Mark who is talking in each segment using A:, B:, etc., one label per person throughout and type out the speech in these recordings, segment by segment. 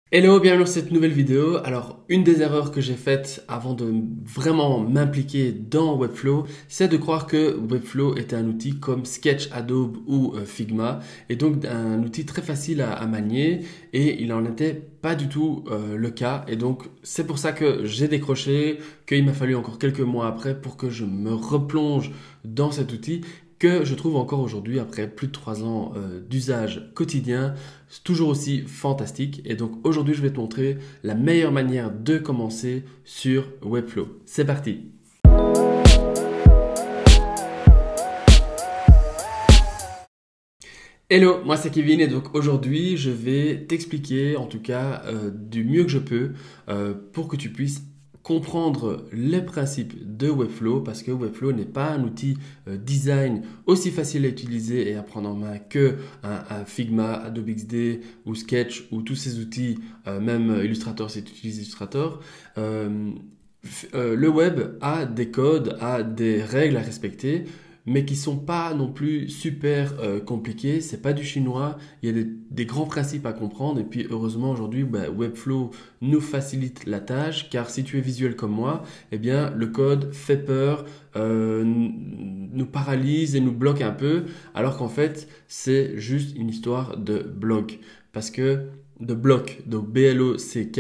A: Hello, bienvenue dans cette nouvelle vidéo. Alors, une des erreurs que j'ai faites avant de vraiment m'impliquer dans Webflow, c'est de croire que Webflow était un outil comme Sketch, Adobe ou Figma, et donc un outil très facile à manier, et il n'en était pas du tout le cas. Et donc, c'est pour ça que j'ai décroché, qu'il m'a fallu encore quelques mois après pour que je me replonge dans cet outil que je trouve encore aujourd'hui, après plus de 3 ans d'usage quotidien, toujours aussi fantastique. Et donc aujourd'hui, je vais te montrer la meilleure manière de commencer sur Webflow. C'est parti! Hello, moi c'est Kevin et donc aujourd'hui je vais t'expliquer en tout cas du mieux que je peux pour que tu puisses comprendre les principes de Webflow parce que Webflow n'est pas un outil design aussi facile à utiliser et à prendre en main que un Figma, Adobe XD ou Sketch ou tous ces outils, même Illustrator si tu utilises Illustrator. Euh, le web a des codes, a des règles à respecter mais qui sont pas non plus super compliqués. C'est pas du chinois. Il y a des grands principes à comprendre. Et puis heureusement aujourd'hui, Webflow nous facilite la tâche, car si tu es visuel comme moi, eh bien le code fait peur, nous paralyse et nous bloque un peu, alors qu'en fait c'est juste une histoire de bloc, parce que de bloc, donc B-L-O-C-K.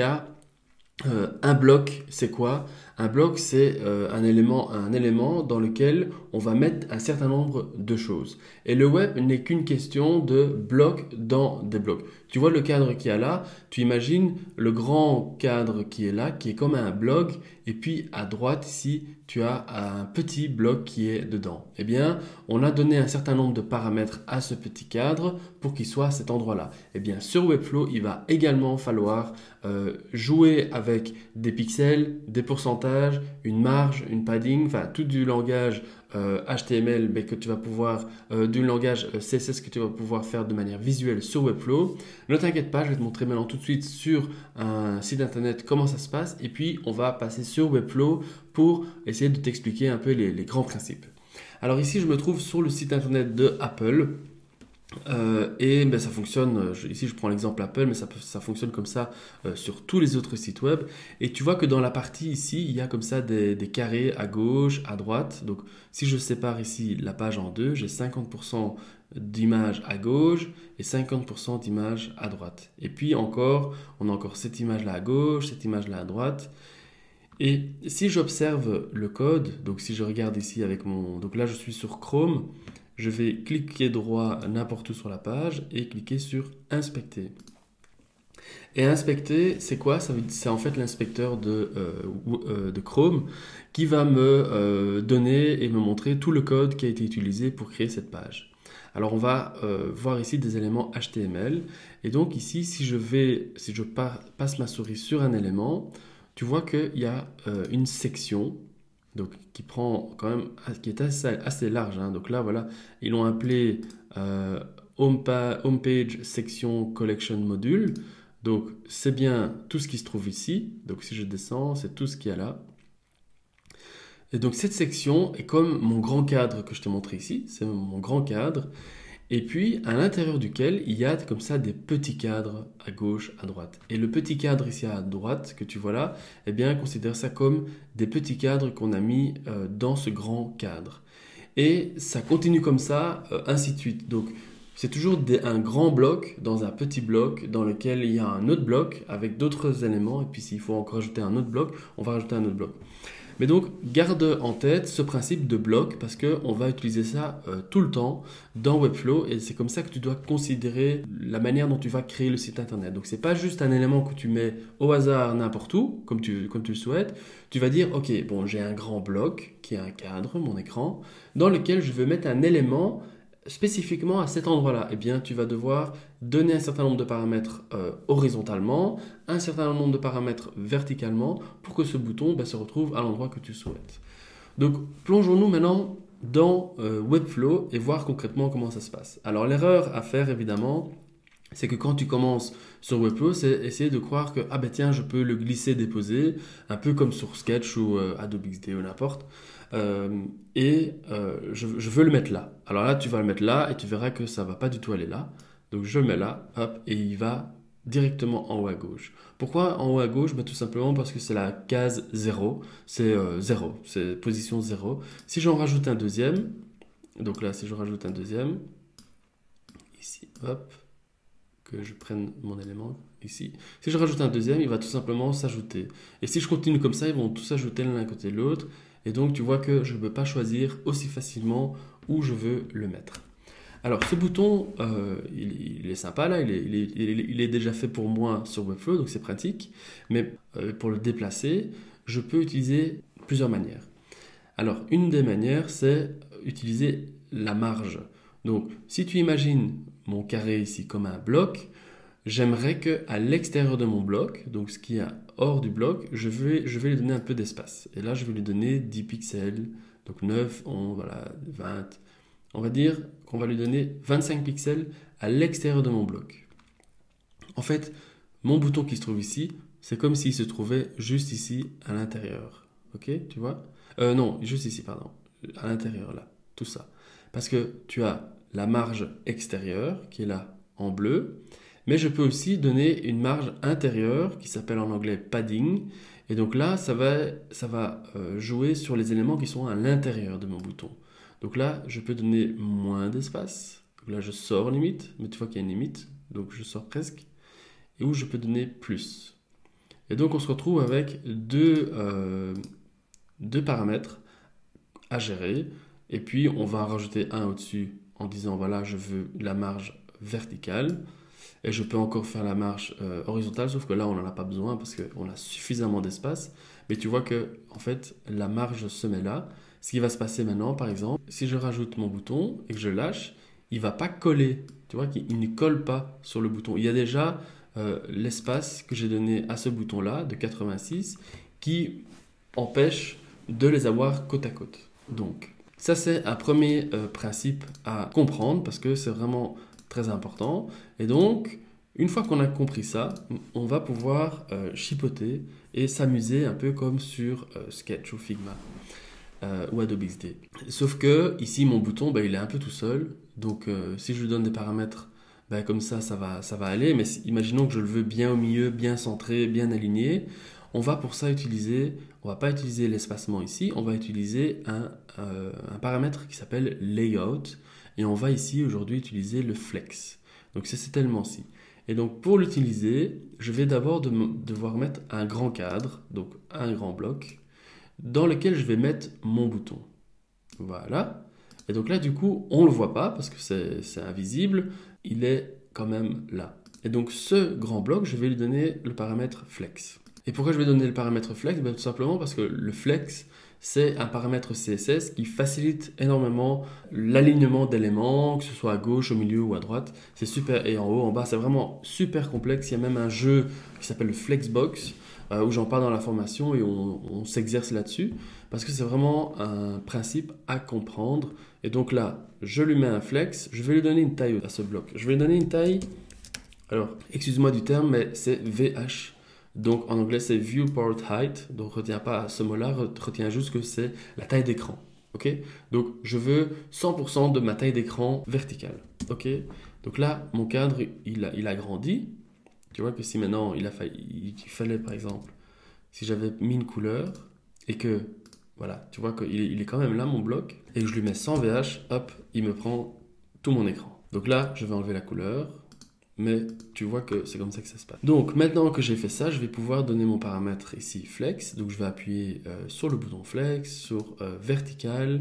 A: Un bloc, c'est quoi? Un bloc, c'est un élément dans lequel on va mettre un certain nombre de choses. Et le web n'est qu'une question de blocs dans des blocs. Tu vois le cadre qu'il y a là, tu imagines le grand cadre qui est là, qui est comme un bloc, et puis à droite ici, tu as un petit bloc qui est dedans. Eh bien, on a donné un certain nombre de paramètres à ce petit cadre pour qu'il soit à cet endroit-là. Eh bien, sur Webflow, il va également falloir jouer avec des pixels, des pourcentages, une marge, une padding, enfin tout du langage HTML mais que tu vas pouvoir, du langage CSS que tu vas pouvoir faire de manière visuelle sur Webflow. Ne t'inquiète pas, je vais te montrer maintenant tout de suite sur un site internet comment ça se passe et puis on va passer sur Webflow pour essayer de t'expliquer un peu les grands principes. Alors ici, je me trouve sur le site internet de Apple. Et ben, ça fonctionne, ici je prends l'exemple Apple, mais ça fonctionne comme ça sur tous les autres sites web. Et tu vois que dans la partie ici, il y a comme ça des carrés à gauche, à droite. Donc si je sépare ici la page en deux, j'ai 50% d'images à gauche et 50% d'images à droite. Et puis encore, on a encore cette image-là à gauche, cette image-là à droite. Et si j'observe le code, donc si je regarde ici avec mon... Donc là je suis sur Chrome, je vais cliquer droit n'importe où sur la page et cliquer sur Inspecter. Et inspecter, c'est quoi? C'est en fait l'inspecteur de Chrome qui va me donner et me montrer tout le code qui a été utilisé pour créer cette page. Alors on va voir ici des éléments HTML. Et donc ici, si je passe ma souris sur un élément, tu vois qu'il y a une section donc, qui prend quand même, qui est assez large, hein. Donc là, voilà, ils l'ont appelé Homepage Section Collection Module. Donc, c'est bien tout ce qui se trouve ici. Donc, si je descends, c'est tout ce qu'il y a là. Et donc, cette section est comme mon grand cadre que je t'ai montré ici. C'est mon grand cadre. Et puis, à l'intérieur duquel, il y a comme ça des petits cadres à gauche, à droite. Et le petit cadre ici à droite, que tu vois là, eh bien, considère ça comme des petits cadres qu'on a mis dans ce grand cadre. Et ça continue comme ça, ainsi de suite. Donc, c'est toujours un grand bloc dans un petit bloc dans lequel il y a un autre bloc avec d'autres éléments. Et puis, s'il faut encore rajouter un autre bloc, on va rajouter un autre bloc. Mais donc, garde en tête ce principe de bloc parce qu'on va utiliser ça tout le temps dans Webflow et c'est comme ça que tu dois considérer la manière dont tu vas créer le site internet. Donc, c'est pas juste un élément que tu mets au hasard n'importe où, comme tu le souhaites. Tu vas dire, ok, bon, j'ai un grand bloc qui est un cadre, mon écran, dans lequel je veux mettre un élément spécifiquement à cet endroit-là. Eh bien, tu vas devoir donner un certain nombre de paramètres horizontalement, un certain nombre de paramètres verticalement pour que ce bouton se retrouve à l'endroit que tu souhaites. Donc plongeons-nous maintenant dans Webflow et voir concrètement comment ça se passe. Alors l'erreur à faire évidemment, c'est que quand tu commences sur Webflow, c'est essayer de croire que ah ben tiens, je peux le glisser, déposer, un peu comme sur Sketch ou Adobe XD ou n'importe. Je veux le mettre là. Alors là, tu vas le mettre là et tu verras que ça va pas du tout aller là. Donc je le mets là, hop, et il va directement en haut à gauche. Pourquoi en haut à gauche? Tout simplement parce que c'est la case 0, c'est 0, c'est position 0. Si j'en rajoute un deuxième, donc là si je rajoute un deuxième, ici, hop, que je prenne mon élément ici. Si je rajoute un deuxième, il va tout simplement s'ajouter. Et si je continue comme ça, ils vont tous s'ajouter l'un à côté de l'autre. Et donc tu vois que je ne peux pas choisir aussi facilement où je veux le mettre. Alors ce bouton, il est sympa là, il est déjà fait pour moi sur Webflow, donc c'est pratique. Mais pour le déplacer, je peux utiliser plusieurs manières. Alors une des manières, c'est utiliser la marge. Donc si tu imagines mon carré ici comme un bloc, j'aimerais qu'à l'extérieur de mon bloc, donc ce qui est hors du bloc, je vais lui donner un peu d'espace. Et là, je vais lui donner 10 pixels, donc 9, 11, voilà, 20. On va dire qu'on va lui donner 25 pixels à l'extérieur de mon bloc. En fait, mon bouton qui se trouve ici, c'est comme s'il se trouvait juste ici à l'intérieur. Ok, tu vois? Non, juste ici, pardon. À l'intérieur, là. Tout ça. Parce que tu as la marge extérieure qui est là en bleu. Mais je peux aussi donner une marge intérieure qui s'appelle en anglais padding. Et donc là, ça va jouer sur les éléments qui sont à l'intérieur de mon bouton. Donc là, je peux donner moins d'espace. Donc là, je sors limite, mais tu vois qu'il y a une limite. Donc je sors presque. Et où je peux donner plus. Et donc on se retrouve avec deux paramètres à gérer. Et puis on va en rajouter un au-dessus en disant voilà, je veux la marge verticale. Et je peux encore faire la marge horizontale, sauf que là, on n'en a pas besoin parce qu'on a suffisamment d'espace. Mais tu vois que, en fait, la marge se met là. Ce qui va se passer maintenant, par exemple, si je rajoute mon bouton et que je lâche, il ne va pas coller. Tu vois qu'il ne colle pas sur le bouton. Il y a déjà l'espace que j'ai donné à ce bouton-là, de 86, qui empêche de les avoir côte à côte. Donc, ça, c'est un premier principe à comprendre parce que c'est vraiment très important. Et donc, une fois qu'on a compris ça, on va pouvoir chipoter et s'amuser un peu comme sur Sketch ou Figma ou Adobe XD. Sauf que ici, mon bouton, il est un peu tout seul. Donc, si je lui donne des paramètres comme ça va aller. Mais imaginons que je le veux bien au milieu, bien centré, bien aligné. On va pour ça on va pas utiliser l'espacement ici, on va utiliser un paramètre qui s'appelle layout. Et on va ici aujourd'hui utiliser le flex. Donc c'est cet élément-ci. Et donc pour l'utiliser, je vais d'abord devoir mettre un grand cadre, donc un grand bloc, dans lequel je vais mettre mon bouton. Voilà. Et donc là, du coup, on ne le voit pas parce que c'est invisible. Il est quand même là. Et donc ce grand bloc, je vais lui donner le paramètre flex. Et pourquoi je vais donner le paramètre flex? Tout simplement parce que le flex, c'est un paramètre CSS qui facilite énormément l'alignement d'éléments, que ce soit à gauche, au milieu ou à droite. C'est super, et en haut, en bas, c'est vraiment super complexe. Il y a même un jeu qui s'appelle le Flexbox, où j'en parle dans la formation et on s'exerce là-dessus, parce que c'est vraiment un principe à comprendre. Et donc là, je lui mets un flex, je vais lui donner une taille à ce bloc. Je vais lui donner une taille, alors, excuse-moi du terme, mais c'est VH. Donc en anglais c'est Viewport Height, donc retiens pas ce mot-là, retiens juste que c'est la taille d'écran. Ok? Donc je veux 100% de ma taille d'écran verticale. Ok? Donc là, mon cadre, il a grandi. Tu vois que si maintenant il fallait par exemple, si j'avais mis une couleur et que, voilà, tu vois qu'il est quand même là mon bloc, et que je lui mets 100 VH, hop, il me prend tout mon écran. Donc là, je vais enlever la couleur. Mais tu vois que c'est comme ça que ça se passe. Donc maintenant que j'ai fait ça, je vais pouvoir donner mon paramètre ici flex. Donc je vais appuyer sur le bouton flex, sur vertical,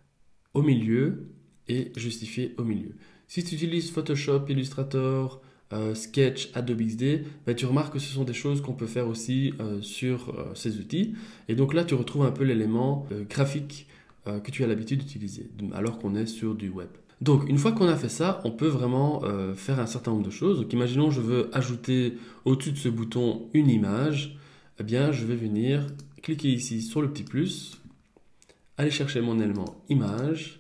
A: au milieu et justifier au milieu. Si tu utilises Photoshop, Illustrator, Sketch, Adobe XD, tu remarques que ce sont des choses qu'on peut faire aussi sur ces outils. Et donc là, tu retrouves un peu l'élément graphique que tu as l'habitude d'utiliser, alors qu'on est sur du web. Donc, une fois qu'on a fait ça, on peut vraiment faire un certain nombre de choses. Donc, imaginons que je veux ajouter au-dessus de ce bouton une image. Eh bien, je vais venir cliquer ici sur le petit plus, aller chercher mon élément image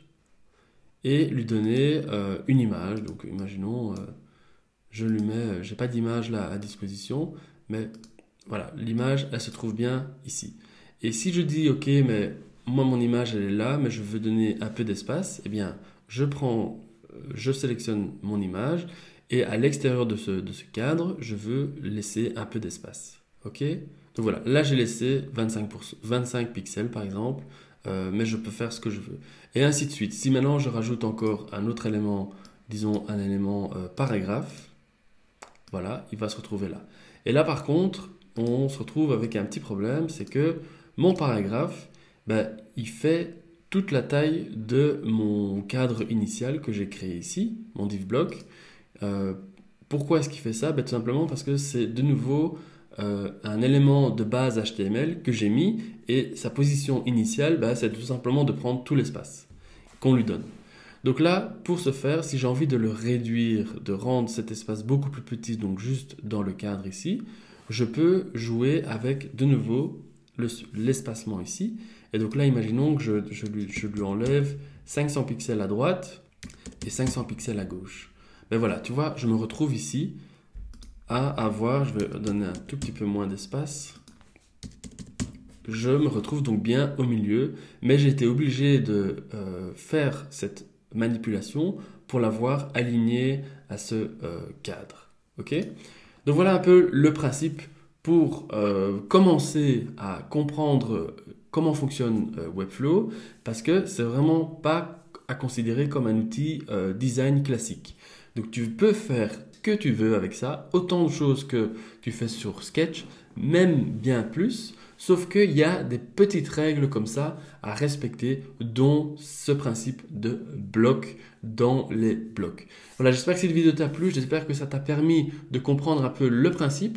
A: et lui donner une image. Donc, imaginons, je lui mets, j'ai pas d'image là à disposition, mais voilà, l'image, elle se trouve bien ici. Et si je dis, ok, mais moi, mon image, elle est là, mais je veux donner un peu d'espace, eh bien, je sélectionne mon image Et à l'extérieur de ce cadre, je veux laisser un peu d'espace. Ok? Donc voilà, là j'ai laissé 25 pixels par exemple, mais je peux faire ce que je veux. Et ainsi de suite. Si maintenant je rajoute encore un autre élément, disons un élément paragraphe, voilà, il va se retrouver là. Et là par contre, on se retrouve avec un petit problème, c'est que mon paragraphe, ben, il fait toute la taille de mon cadre initial que j'ai créé ici, mon div block. Euh, Pourquoi est-ce qu'il fait ça? Ben, tout simplement parce que c'est de nouveau un élément de base HTML que j'ai mis et sa position initiale, ben, c'est tout simplement de prendre tout l'espace qu'on lui donne. Donc là, pour ce faire, si j'ai envie de le réduire, de rendre cet espace beaucoup plus petit, donc juste dans le cadre ici, je peux jouer avec de nouveau l'espacement ici. Et donc là, imaginons que je lui enlève 500 pixels à droite et 500 pixels à gauche. Ben voilà, tu vois, je me retrouve ici à avoir, je vais donner un tout petit peu moins d'espace. Je me retrouve donc bien au milieu, mais j'ai été obligé de faire cette manipulation pour l'avoir aligné à ce cadre. Ok? Donc voilà un peu le principe pour commencer à comprendre comment fonctionne Webflow, parce que c'est vraiment pas à considérer comme un outil design classique. Donc tu peux faire que tu veux avec ça, autant de choses que tu fais sur Sketch, même bien plus. Sauf qu'il y a des petites règles comme ça à respecter, dont ce principe de bloc dans les blocs. Voilà, j'espère que cette vidéo t'a plu, j'espère que ça t'a permis de comprendre un peu le principe.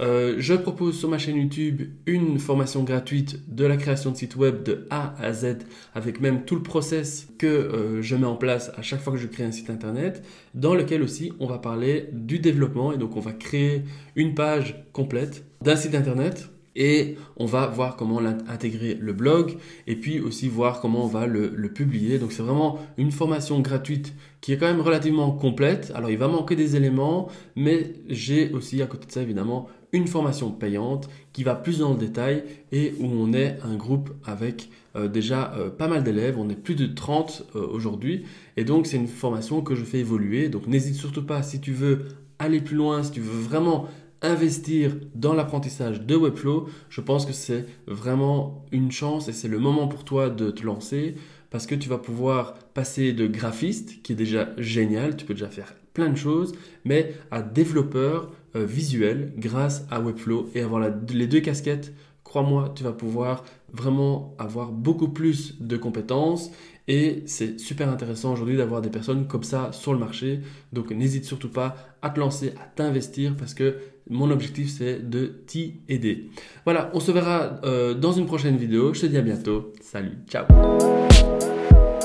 A: Je propose sur ma chaîne YouTube une formation gratuite de la création de site web de A à Z, avec même tout le process que je mets en place à chaque fois que je crée un site internet, dans lequel aussi on va parler du développement, et donc on va créer une page complète d'un site internet. Et on va voir comment intégrer le blog et puis aussi voir comment on va le publier. Donc c'est vraiment une formation gratuite qui est quand même relativement complète. Alors il va manquer des éléments, mais j'ai aussi à côté de ça évidemment une formation payante qui va plus dans le détail et où on est un groupe avec déjà pas mal d'élèves. On est plus de 30 aujourd'hui et donc c'est une formation que je fais évoluer. Donc n'hésite surtout pas si tu veux aller plus loin, si tu veux vraiment investir dans l'apprentissage de Webflow, je pense que c'est vraiment une chance et c'est le moment pour toi de te lancer parce que tu vas pouvoir passer de graphiste, qui est déjà génial, tu peux déjà faire plein de choses, mais à développeur visuel grâce à Webflow et avoir les deux casquettes. Crois-moi, tu vas pouvoir vraiment avoir beaucoup plus de compétences et c'est super intéressant aujourd'hui d'avoir des personnes comme ça sur le marché. Donc n'hésite surtout pas à te lancer, à t'investir parce que mon objectif c'est de t'y aider. Voilà, on se verra dans une prochaine vidéo. Je te dis à bientôt. Salut, ciao.